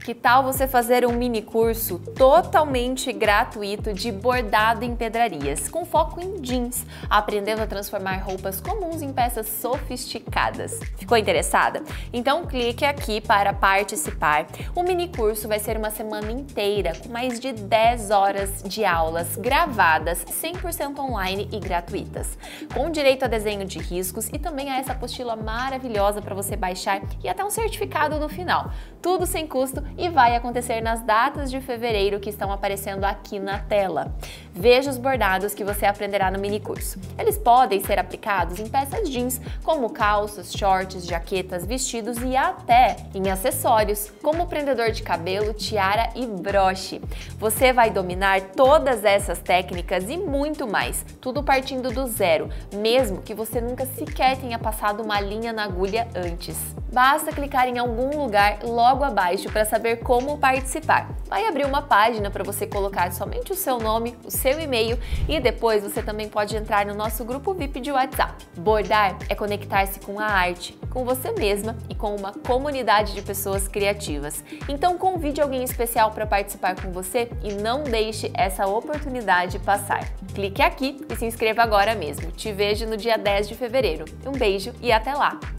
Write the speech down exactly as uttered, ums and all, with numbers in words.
Que tal você fazer um mini curso totalmente gratuito de bordado em pedrarias, com foco em jeans, aprendendo a transformar roupas comuns em peças sofisticadas? Ficou interessada? Então clique aqui para participar. O mini curso vai ser uma semana inteira, com mais de dez horas de aulas gravadas, cem por cento online e gratuitas, com direito a desenho de riscos e também a essa apostila maravilhosa para você baixar e até um certificado no final. Tudo sem custo e vai acontecer nas datas de fevereiro que estão aparecendo aqui na tela. Veja os bordados que você aprenderá no mini curso. Eles podem ser aplicados em peças jeans, como calças, shorts, jaquetas, vestidos e até em acessórios, como prendedor de cabelo, tiara e broche. Você vai dominar todas essas técnicas e muito mais, tudo partindo do zero, mesmo que você nunca sequer tenha passado uma linha na agulha antes. Basta clicar em algum lugar logo abaixo para saber como participar. Vai abrir uma página para você colocar somente o seu nome, o seu e-mail e depois você também pode entrar no nosso grupo V I P de WhatsApp. Bordar é conectar-se com a arte, com você mesma e com uma comunidade de pessoas criativas. Então convide alguém especial para participar com você e não deixe essa oportunidade passar. Clique aqui e se inscreva agora mesmo. Te vejo no dia dez de fevereiro. Um beijo e até lá!